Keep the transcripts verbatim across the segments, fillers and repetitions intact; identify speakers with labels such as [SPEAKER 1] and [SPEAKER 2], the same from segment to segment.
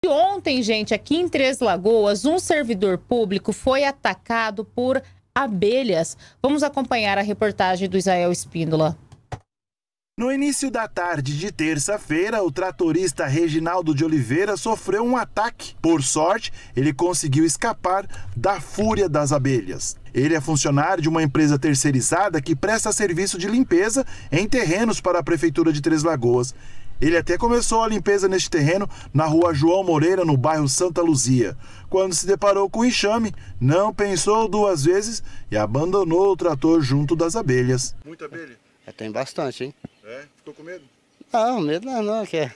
[SPEAKER 1] Ontem, gente, aqui em Três Lagoas, um servidor público foi atacado por abelhas. Vamos acompanhar a reportagem do Israel Espíndola.
[SPEAKER 2] No início da tarde de terça-feira, o tratorista Reginaldo de Oliveira sofreu um ataque. Por sorte, ele conseguiu escapar da fúria das abelhas. Ele é funcionário de uma empresa terceirizada que presta serviço de limpeza em terrenos para a Prefeitura de Três Lagoas. Ele até começou a limpeza neste terreno na rua João Moreira, no bairro Santa Luzia. Quando se deparou com o enxame, não pensou duas vezes e abandonou o trator junto das abelhas.
[SPEAKER 3] Muita abelha?
[SPEAKER 4] É, tem bastante, hein?
[SPEAKER 3] É? Ficou com medo?
[SPEAKER 4] Não, medo não, não, que é...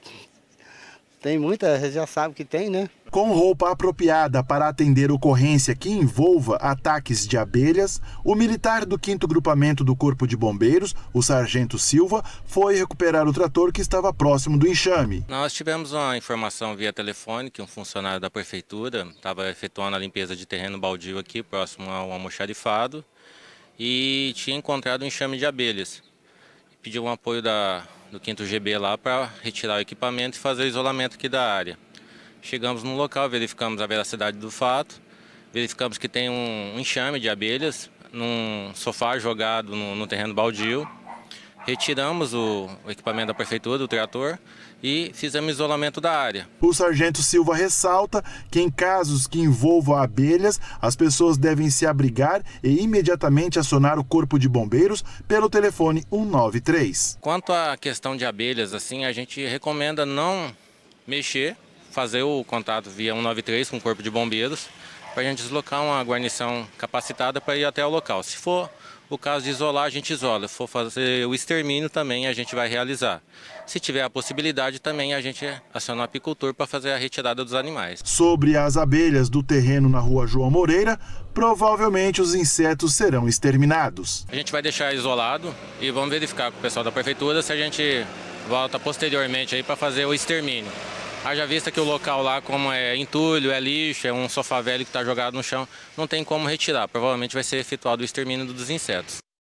[SPEAKER 4] tem muita, você já sabe que tem, né?
[SPEAKER 2] Com roupa apropriada para atender ocorrência que envolva ataques de abelhas, o militar do quinto Grupamento do Corpo de Bombeiros, o Sargento Silva, foi recuperar o trator que estava próximo do enxame.
[SPEAKER 5] Nós tivemos uma informação via telefone que um funcionário da Prefeitura estava efetuando a limpeza de terreno baldio aqui, próximo ao almoxarifado, e tinha encontrado um enxame de abelhas. Pediu um apoio da, do quinto G B lá para retirar o equipamento e fazer o isolamento aqui da área. Chegamos no local, verificamos a veracidade do fato, verificamos que tem um enxame de abelhas num sofá jogado no, no terreno baldio. Retiramos o, o equipamento da Prefeitura, do trator, e fizemos isolamento da área.
[SPEAKER 2] O Sargento Silva ressalta que em casos que envolvam abelhas, as pessoas devem se abrigar e imediatamente acionar o Corpo de Bombeiros pelo telefone um nove três.
[SPEAKER 5] Quanto à questão de abelhas, assim, a gente recomenda não mexer, fazer o contato via um nove três com o Corpo de Bombeiros, para a gente deslocar uma guarnição capacitada para ir até o local. Se for o caso de isolar, a gente isola. Se for fazer o extermínio também, a gente vai realizar. Se tiver a possibilidade também, a gente aciona o apicultor para fazer a retirada dos animais.
[SPEAKER 2] Sobre as abelhas do terreno na rua João Moreira, provavelmente os insetos serão exterminados.
[SPEAKER 5] A gente vai deixar isolado e vamos verificar com o pessoal da Prefeitura se a gente volta posteriormente aí para fazer o extermínio. Haja vista que o local lá, como é entulho, é lixo, é um sofá velho que está jogado no chão, não tem como retirar. Provavelmente vai ser efetuado o extermínio dos insetos.